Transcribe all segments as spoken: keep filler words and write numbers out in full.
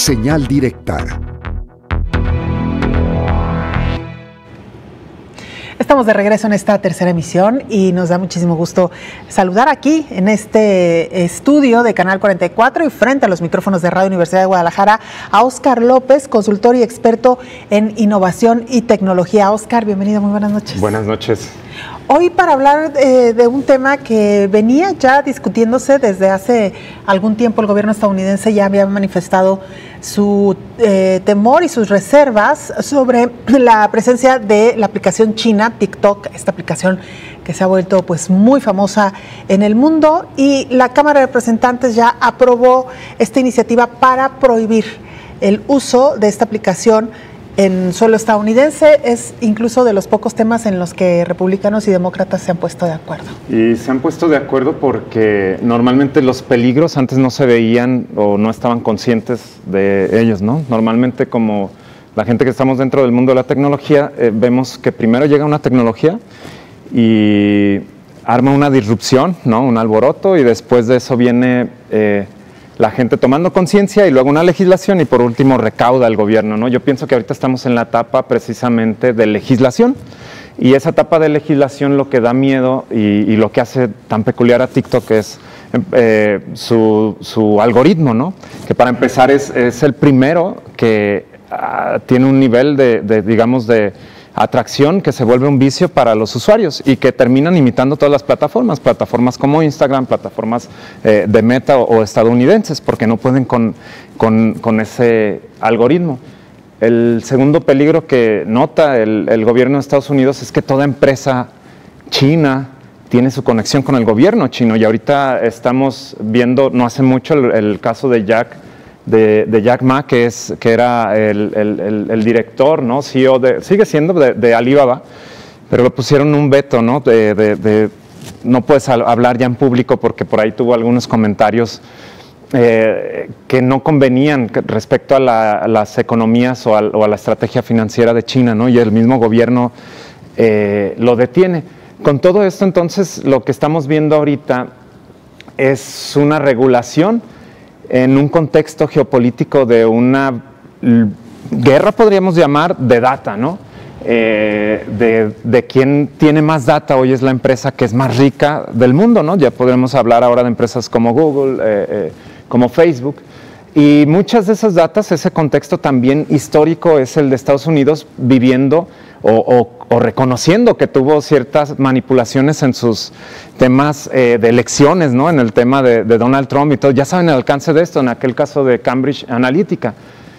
Señal directa. Estamos de regreso en esta tercera emisión y nos da muchísimo gusto saludar aquí en este estudio de Canal cuarenta y cuatro y frente a los micrófonos de Radio Universidad de Guadalajara a Óscar López, consultor y experto en innovación y tecnología. Óscar, bienvenido, muy buenas noches. Buenas noches. Hoy para hablar eh, de un tema que venía ya discutiéndose desde hace algún tiempo. El gobierno estadounidense ya había manifestado su eh, temor y sus reservas sobre la presencia de la aplicación china TikTok, esta aplicación que se ha vuelto pues muy famosa en el mundo, y la Cámara de Representantes ya aprobó esta iniciativa para prohibir el uso de esta aplicación en suelo estadounidense. Es incluso de los pocos temas en los que republicanos y demócratas se han puesto de acuerdo. Y se han puesto de acuerdo porque normalmente los peligros antes no se veían o no estaban conscientes de ellos, ¿no? Normalmente, como la gente que estamos dentro del mundo de la tecnología, eh, vemos que primero llega una tecnología y arma una disrupción, ¿no? Un alboroto, y después de eso viene Eh, la gente tomando conciencia y luego una legislación y por último recauda el gobierno, ¿no? Yo pienso que ahorita estamos en la etapa precisamente de legislación, y esa etapa de legislación lo que da miedo y, y lo que hace tan peculiar a TikTok es eh, su, su algoritmo, ¿no? Que para empezar es, es el primero que uh, tiene un nivel de, de digamos, de atracción que se vuelve un vicio para los usuarios y que terminan imitando todas las plataformas, plataformas como Instagram, plataformas eh, de Meta o, o estadounidenses, porque no pueden con, con, con ese algoritmo. El segundo peligro que nota el, el gobierno de Estados Unidos es que toda empresa china tiene su conexión con el gobierno chino, y ahorita estamos viendo, no hace mucho, el, el caso de Jack De, de Jack Ma, que, es, que era el, el, el, el director, ¿no? C E O, de, sigue siendo de, de Alibaba, pero le pusieron un veto, ¿no? De, de, de, no puedes hablar ya en público porque por ahí tuvo algunos comentarios eh, que no convenían respecto a, la, a las economías o a, o a la estrategia financiera de China, ¿no? Y el mismo gobierno eh, lo detiene. Con todo esto, entonces, lo que estamos viendo ahorita es una regulación en un contexto geopolítico de una guerra, podríamos llamar, de data, ¿no? Eh, de, de quién tiene más data. Hoy es la empresa que es más rica del mundo, ¿no? Ya podremos hablar ahora de empresas como Google, eh, eh, como Facebook. Y muchas de esas datas, ese contexto también histórico es el de Estados Unidos viviendo o, o, o reconociendo que tuvo ciertas manipulaciones en sus temas eh, de elecciones, ¿no? En el tema de, de Donald Trump y todo. Ya saben el alcance de esto, en aquel caso de Cambridge Analytica.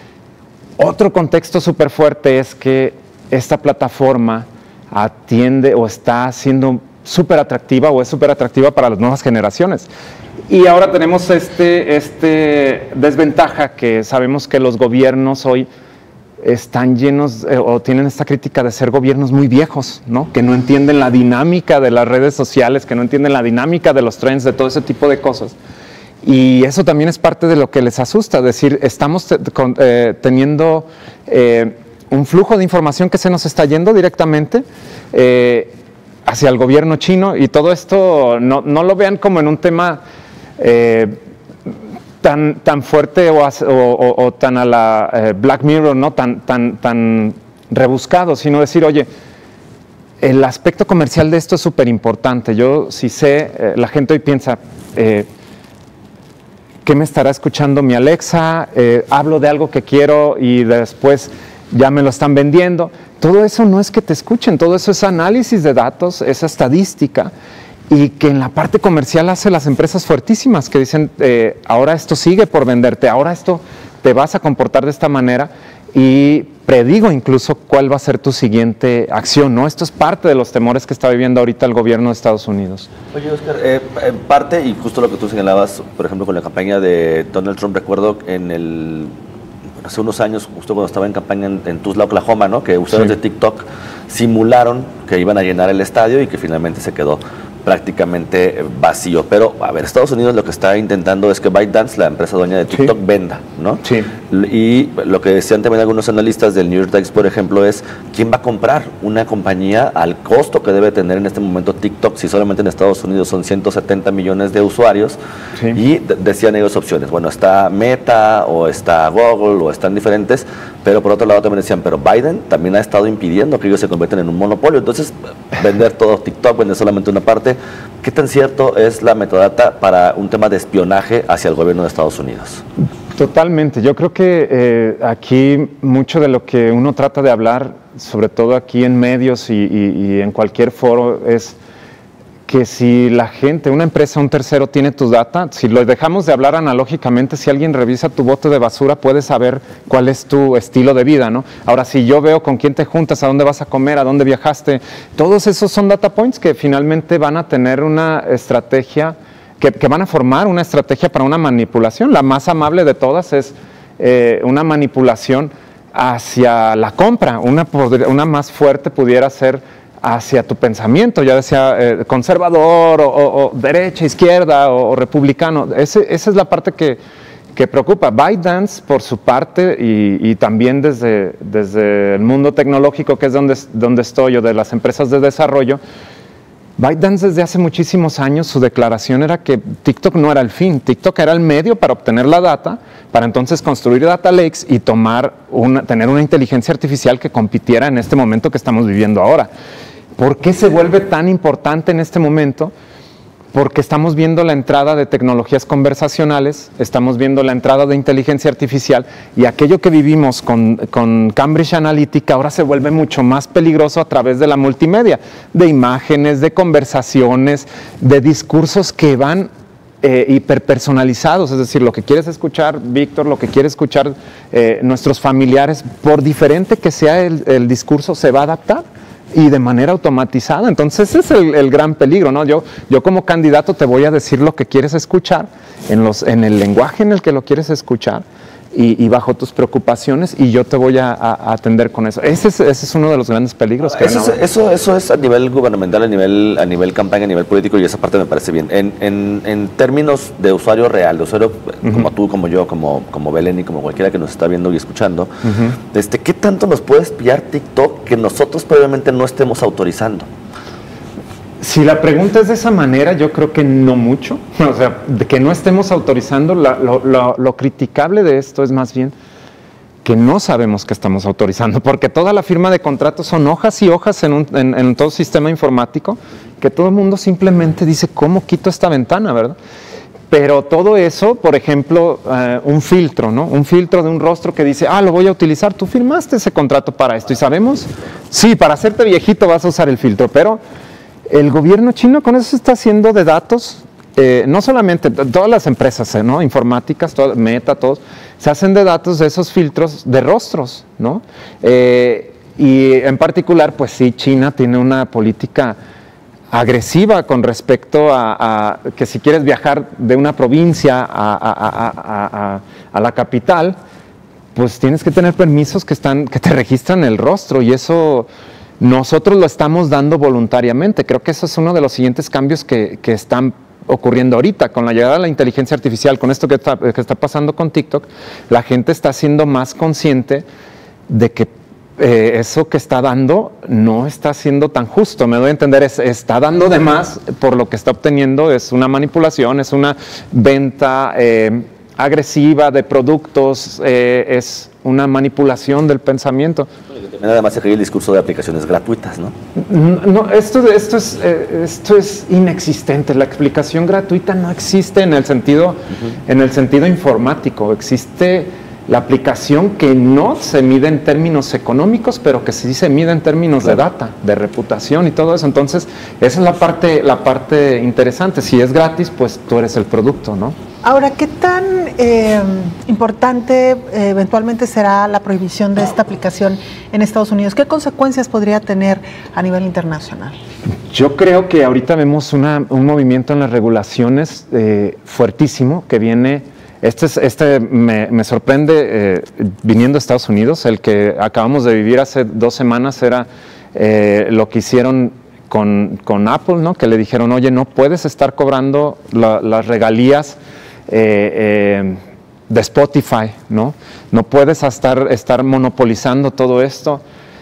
Otro contexto súper fuerte es que esta plataforma atiende o está siendo súper atractiva o es súper atractiva para las nuevas generaciones. Y ahora tenemos este, este desventaja que sabemos que los gobiernos hoy están llenos eh, o tienen esta crítica de ser gobiernos muy viejos, ¿no? Que no entienden la dinámica de las redes sociales, que no entienden la dinámica de los trends, de todo ese tipo de cosas. Y eso también es parte de lo que les asusta, es decir, estamos te, con, eh, teniendo eh, un flujo de información que se nos está yendo directamente eh, hacia el gobierno chino, y todo esto no, no lo vean como en un tema Eh, tan, tan fuerte o, o, o tan a la eh, Black Mirror, ¿no? tan, tan, tan rebuscado, sino decir, oye, el aspecto comercial de esto es súper importante. Yo sí sé, eh, la gente hoy piensa, eh, ¿qué me estará escuchando mi Alexa? Eh, hablo de algo que quiero y después ya me lo están vendiendo. Todo eso no es que te escuchen, todo eso es análisis de datos, es estadística, y que en la parte comercial hace las empresas fuertísimas que dicen, eh, ahora esto sigue por venderte, ahora esto te vas a comportar de esta manera y predigo incluso cuál va a ser tu siguiente acción, ¿no? Esto es parte de los temores que está viviendo ahorita el gobierno de Estados Unidos. Oye, Óscar, eh, en parte, y justo lo que tú señalabas, por ejemplo, con la campaña de Donald Trump, recuerdo en el, bueno, hace unos años, justo cuando estaba en campaña en, en Tulsa, Oklahoma, ¿no? Que usuarios sí. de TikTok simularon que iban a llenar el estadio y que finalmente se quedó prácticamente vacío. Pero, a ver, Estados Unidos lo que está intentando es que ByteDance, la empresa dueña de TikTok, sí. venda, ¿no? Sí. Y lo que decían también algunos analistas del New York Times, por ejemplo, es quién va a comprar una compañía al costo que debe tener en este momento TikTok, si solamente en Estados Unidos son ciento setenta millones de usuarios. Sí. Y de decían ellos opciones, bueno, está Meta o está Google o están diferentes, pero por otro lado también decían, pero Biden también ha estado impidiendo que ellos se conviertan en un monopolio, entonces vender todo TikTok, vender solamente una parte. ¿Qué tan cierto es la metadata para un tema de espionaje hacia el gobierno de Estados Unidos? Totalmente. Yo creo que eh, aquí mucho de lo que uno trata de hablar, sobre todo aquí en medios y, y, y en cualquier foro, es que si la gente, una empresa, un tercero tiene tu data, si lo dejamos de hablar analógicamente, si alguien revisa tu bote de basura, puede saber cuál es tu estilo de vida, ¿no? Ahora, si yo veo con quién te juntas, a dónde vas a comer, a dónde viajaste, todos esos son data points que finalmente van a tener una estrategia, que, que van a formar una estrategia para una manipulación. La más amable de todas es eh, una manipulación hacia la compra, una, una más fuerte pudiera ser hacia tu pensamiento, ya sea eh, conservador o, o, o derecha, izquierda o, o republicano. Ese, esa es la parte que, que preocupa. ByteDance, por su parte, y, y también desde, desde el mundo tecnológico, que es donde, donde estoy, o de las empresas de desarrollo, ByteDance desde hace muchísimos años su declaración era que TikTok no era el fin, TikTok era el medio para obtener la data, para entonces construir data lakes y tomar una, tener una inteligencia artificial que compitiera en este momento que estamos viviendo ahora. ¿Por qué se vuelve tan importante en este momento? Porque estamos viendo la entrada de tecnologías conversacionales, estamos viendo la entrada de inteligencia artificial y aquello que vivimos con, con Cambridge Analytica ahora se vuelve mucho más peligroso a través de la multimedia, de imágenes, de conversaciones, de discursos que van eh, hiperpersonalizados, es decir, lo que quieres escuchar, Víctor, lo que quiere escuchar eh, nuestros familiares, por diferente que sea el, el discurso, se va a adaptar y de manera automatizada. Entonces ese es el, el gran peligro, ¿no? Yo, yo como candidato te voy a decir lo que quieres escuchar en, los, en el lenguaje en el que lo quieres escuchar y, y bajo tus preocupaciones, y yo te voy a, a atender con eso. Ese es, ese es uno de los grandes peligros. Que eso, es, eso, eso es a nivel gubernamental, a nivel, a nivel campaña, a nivel político, y esa parte me parece bien. En, en, en términos de usuario real, de usuario uh-huh. como tú, como yo, como, como Belén y como cualquiera que nos está viendo y escuchando, uh-huh. este, ¿qué tanto nos puede espiar TikTok que nosotros previamente no estemos autorizando? Si la pregunta es de esa manera, yo creo que no mucho. O sea, de que no estemos autorizando, la, lo, lo, lo criticable de esto es más bien que no sabemos que estamos autorizando, porque toda la firma de contratos son hojas y hojas en, un, en, en todo sistema informático, que todo el mundo simplemente dice, ¿cómo quito esta ventana, verdad? Pero todo eso, por ejemplo, uh, un filtro, ¿no? Un filtro de un rostro que dice, ah, lo voy a utilizar, tú firmaste ese contrato para esto, y sabemos, sí, para hacerte viejito vas a usar el filtro, pero el gobierno chino con eso se está haciendo de datos, eh, no solamente, todas las empresas, ¿eh? ¿no? informáticas, todo, Meta, todos, se hacen de datos de esos filtros de rostros, ¿no? Eh, y en particular, pues sí, China tiene una política agresiva con respecto a, a que si quieres viajar de una provincia a, a, a, a, a, a la capital, pues tienes que tener permisos que, están, que te registran el rostro, y eso nosotros lo estamos dando voluntariamente. Creo que eso es uno de los siguientes cambios que, que están ocurriendo ahorita con la llegada de la inteligencia artificial, con esto que está, que está pasando con TikTok. La gente está siendo más consciente de que eh, eso que está dando no está siendo tan justo. Me doy a entender, es, está dando de más por lo que está obteniendo, es una manipulación, es una venta eh, agresiva de productos, eh, es una manipulación del pensamiento. Además se cae el discurso de aplicaciones gratuitas, ¿no? No, esto, esto, es, eh, esto es inexistente. La explicación gratuita no existe en el sentido, uh-huh. en el sentido informático. Existe la aplicación que no se mide en términos económicos, pero que sí se mide en términos claro. de data, de reputación y todo eso. Entonces, esa es la parte, la parte interesante. Si es gratis, pues tú eres el producto, ¿no? Ahora, ¿qué tan eh, importante eh, eventualmente será la prohibición de esta aplicación en Estados Unidos? ¿Qué consecuencias podría tener a nivel internacional? Yo creo que ahorita vemos una, un movimiento en las regulaciones eh, fuertísimo que viene. Este, es, este me, me sorprende eh, viniendo a Estados Unidos. El que acabamos de vivir hace dos semanas era eh, lo que hicieron con, con Apple, ¿no? Que le dijeron, oye, no puedes estar cobrando la, las regalías Eh, eh, de Spotify, ¿no? No puedes estar, estar monopolizando todo esto.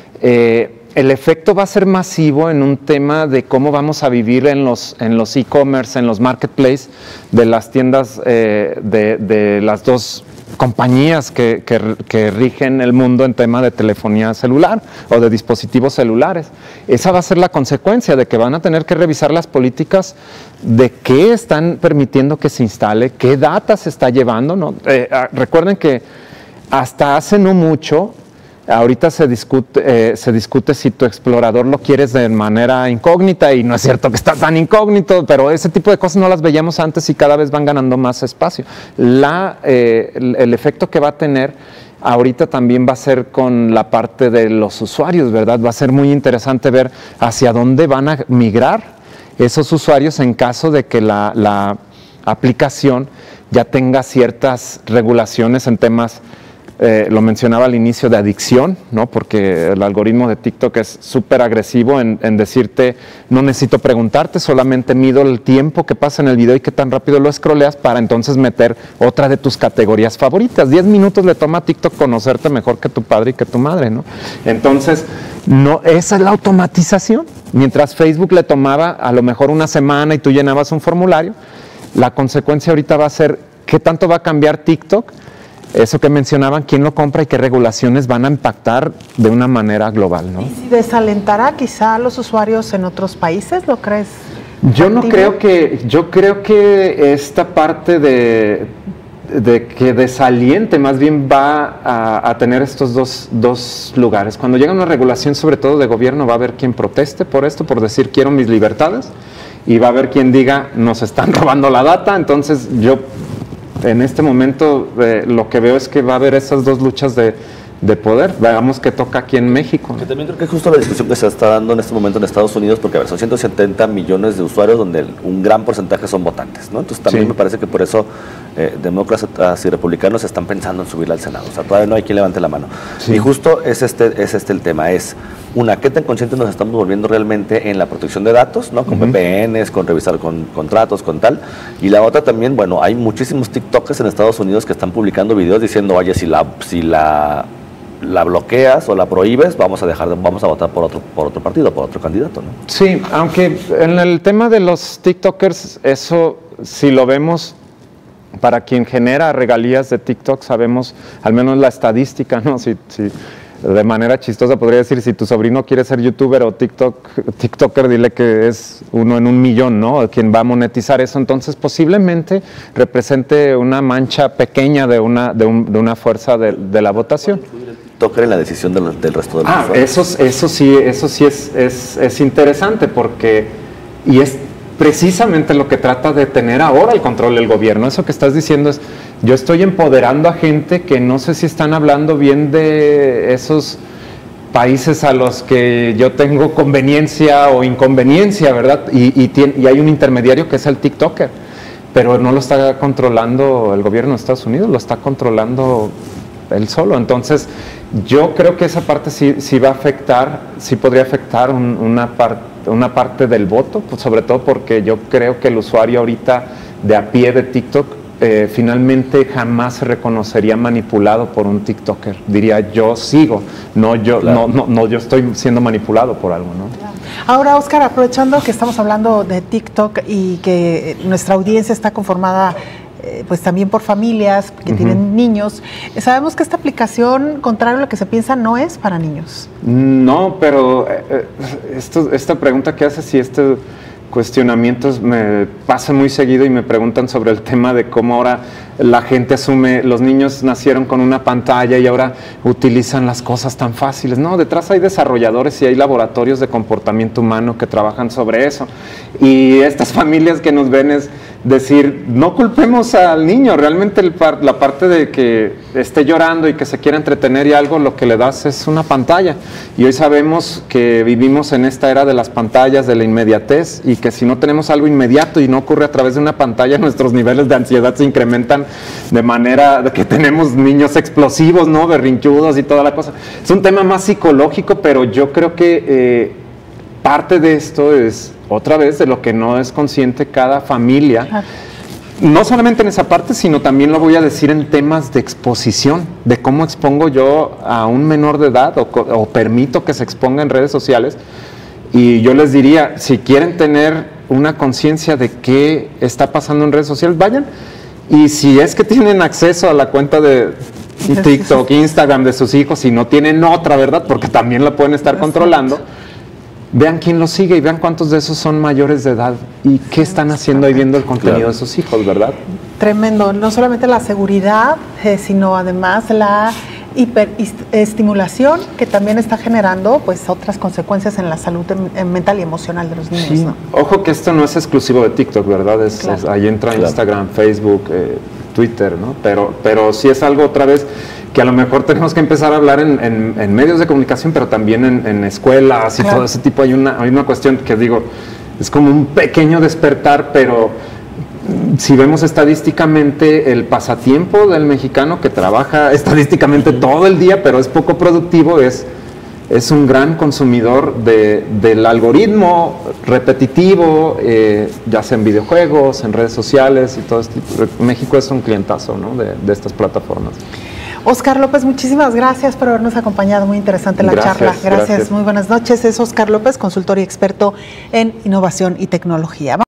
Eh, el efecto va a ser masivo en un tema de cómo vamos a vivir en los en los e-commerce, en los marketplaces de las tiendas eh, de, de las dos compañías que, que, que rigen el mundo en tema de telefonía celular o de dispositivos celulares. Esa va a ser la consecuencia de que van a tener que revisar las políticas de qué están permitiendo que se instale, qué data se está llevando, ¿no? Eh, recuerden que hasta hace no mucho, ahorita se discute, eh, se discute si tu explorador lo quieres de manera incógnita, y no es cierto que está tan incógnito, pero ese tipo de cosas no las veíamos antes y cada vez van ganando más espacio. La, eh, el, el efecto que va a tener ahorita también va a ser con la parte de los usuarios, ¿verdad? Va a ser muy interesante ver hacia dónde van a migrar esos usuarios en caso de que la, la aplicación ya tenga ciertas regulaciones en temas. Eh, lo mencionaba al inicio, de adicción, ¿no? Porque el algoritmo de TikTok es súper agresivo en, en decirte, no necesito preguntarte, solamente mido el tiempo que pasa en el video y qué tan rápido lo scrolleas para entonces meter otra de tus categorías favoritas. Diez minutos le toma a TikTok conocerte mejor que tu padre y que tu madre, ¿no? Entonces, no, esa es la automatización. Mientras Facebook le tomaba a lo mejor una semana y tú llenabas un formulario, la consecuencia ahorita va a ser qué tanto va a cambiar TikTok. Eso que mencionaban, quién lo compra y qué regulaciones van a impactar de una manera global, ¿no? ¿Y si desalentará quizá a los usuarios en otros países? ¿Lo crees? Yo no factible? creo que, yo creo que esta parte de, de que desaliente más bien va a, a tener estos dos, dos lugares. Cuando llega una regulación, sobre todo de gobierno, va a haber quien proteste por esto, por decir quiero mis libertades, y va a haber quien diga nos están robando la data. Entonces yo en este momento eh, lo que veo es que va a haber esas dos luchas de, de poder. Veamos qué toca aquí en México, ¿no? Que también creo que es justo la discusión que se está dando en este momento en Estados Unidos, porque a ver, son ciento setenta millones de usuarios donde el, un gran porcentaje son votantes, ¿no? Entonces también sí. Me parece que por eso eh, demócratas y republicanos están pensando en subirla al Senado. O sea, todavía no hay quien levante la mano. Sí. Y justo es este, es este el tema, es una, ¿qué tan conscientes nos estamos volviendo realmente en la protección de datos, ¿no? Con uh-huh. V P Ns, con revisar con contratos, con tal. Y la otra también, bueno, hay muchísimos TikTokers en Estados Unidos que están publicando videos diciendo, oye, si la, si la, la bloqueas o la prohíbes, vamos a dejar, de, vamos a votar por otro, por otro partido, por otro candidato, ¿no? Sí, aunque en el tema de los TikTokers, eso si lo vemos, para quien genera regalías de TikTok, sabemos al menos la estadística, ¿no? Si, si de manera chistosa podría decir, si tu sobrino quiere ser youtuber o TikTok, TikToker, dile que es uno en un millón, ¿no? Quien va a monetizar eso, entonces posiblemente represente una mancha pequeña de una, de un, de una fuerza de, de la votación. TikToker en la decisión del, del resto de los Ah, eso, eso sí, eso sí es, es, es interesante porque, y es precisamente lo que trata de tener ahora el control del gobierno. Eso que estás diciendo es, yo estoy empoderando a gente que no sé si están hablando bien de esos países a los que yo tengo conveniencia o inconveniencia, ¿verdad? Y, y, tiene, y hay un intermediario que es el TikToker, pero no lo está controlando el gobierno de Estados Unidos, lo está controlando él solo. Entonces, yo creo que esa parte sí, sí va a afectar, sí podría afectar un, una, par, una parte del voto, pues sobre todo porque yo creo que el usuario ahorita de a pie de TikTok eh, finalmente jamás se reconocería manipulado por un TikToker. Diría, yo sigo, no yo, claro. no, no, no yo estoy siendo manipulado por algo, ¿no? Claro. Ahora, Oscar, aprovechando que estamos hablando de TikTok y que nuestra audiencia está conformada Eh, pues también por familias que uh-huh. tienen niños. Sabemos que esta aplicación, contrario a lo que se piensa, no es para niños. No, pero eh, esto, esta pregunta que haces y este cuestionamientos me pasa muy seguido y me preguntan sobre el tema de cómo ahora la gente asume, los niños nacieron con una pantalla y ahora utilizan las cosas tan fáciles. No, detrás hay desarrolladores y hay laboratorios de comportamiento humano que trabajan sobre eso. Y estas familias que nos ven es decir, no culpemos al niño, realmente el par, la parte de que esté llorando y que se quiera entretener y algo, lo que le das es una pantalla. Y hoy sabemos que vivimos en esta era de las pantallas, de la inmediatez, y que si no tenemos algo inmediato y no ocurre a través de una pantalla, nuestros niveles de ansiedad se incrementan de manera de que tenemos niños explosivos, ¿no? Berrinchudos y toda la cosa. Es un tema más psicológico, pero yo creo que eh, parte de esto es otra vez de lo que no es consciente cada familia. no solamente en esa parte, sino también lo voy a decir en temas de exposición, de cómo expongo yo a un menor de edad o, o permito que se exponga en redes sociales. Y yo les diría, si quieren tener una conciencia de qué está pasando en redes sociales, vayan. Y si es que tienen acceso a la cuenta de TikTok, Instagram de sus hijos, y no tienen otra, ¿verdad? Porque también la pueden estar controlando. Vean quién los sigue y vean cuántos de esos son mayores de edad y qué están haciendo ahí viendo el contenido claro. de sus hijos, ¿verdad? Tremendo. No solamente la seguridad, eh, sino además la hiperestimulación que también está generando pues otras consecuencias en la salud em, mental y emocional de los niños. Sí. ¿No? Ojo que esto no es exclusivo de TikTok, ¿verdad? Es, claro. es, ahí entra claro. Instagram, Facebook, eh, Twitter, ¿no? Pero, pero sí es algo otra vez que a lo mejor tenemos que empezar a hablar en, en, en medios de comunicación, pero también en, en escuelas y claro. todo ese tipo. Hay una, hay una cuestión que digo, es como un pequeño despertar, pero si vemos estadísticamente el pasatiempo del mexicano que trabaja estadísticamente todo el día, pero es poco productivo, es, es un gran consumidor de, del algoritmo repetitivo, eh, ya sea en videojuegos, en redes sociales y todo esto. México es un clientazo, ¿no? de, de estas plataformas. Óscar López, muchísimas gracias por habernos acompañado. Muy interesante la gracias, charla. Gracias. Gracias. Muy buenas noches. Es Óscar López, consultor y experto en innovación y tecnología.